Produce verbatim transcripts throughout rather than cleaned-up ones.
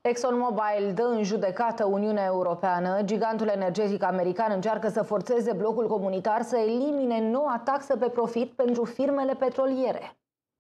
ExxonMobil dă în judecată Uniunea Europeană. Gigantul energetic american încearcă să forțeze blocul comunitar să elimine noua taxă pe profit pentru firmele petroliere.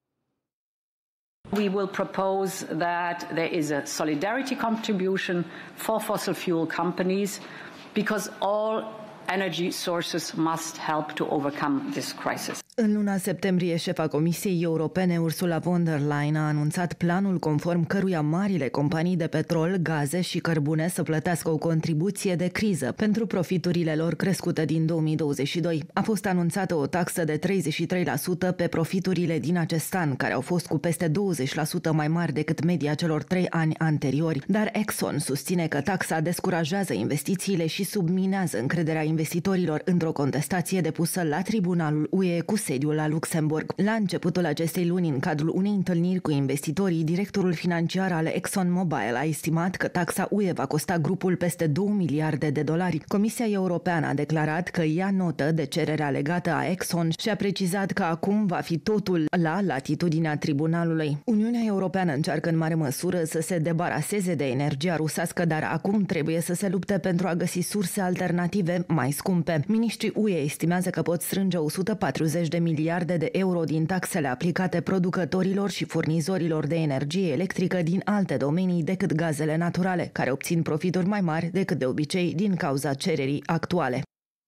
We will propose that there is a solidarity contribution for fossil fuel companies because all energy sources must help to overcome this crisis. În luna septembrie, șefa Comisiei Europene, Ursula von der Leyen, a anunțat planul conform căruia marile companii de petrol, gaze și cărbune să plătească o contribuție de criză pentru profiturile lor crescute din două mii douăzeci și doi. A fost anunțată o taxă de treizeci și trei la sută pe profiturile din acest an, care au fost cu peste douăzeci la sută mai mari decât media celor trei ani anteriori. Dar Exxon susține că taxa descurajează investițiile și subminează încrederea investitorilor într-o contestație depusă la Tribunalul U E cu sediul la Luxemburg. La începutul acestei luni, în cadrul unei întâlniri cu investitorii, directorul financiar al ExxonMobil a estimat că taxa U E va costa grupul peste două miliarde de dolari. Comisia Europeană a declarat că ia notă de cererea legată a Exxon și a precizat că acum va fi totul la latitudinea tribunalului. Uniunea Europeană încearcă în mare măsură să se debaraseze de energia rusească, dar acum trebuie să se lupte pentru a găsi surse alternative mai scumpe. Miniștrii U E estimează că pot strânge o sută patruzeci de miliarde de euro din taxele aplicate producătorilor și furnizorilor de energie electrică din alte domenii decât gazele naturale, care obțin profituri mai mari decât de obicei din cauza cererii actuale.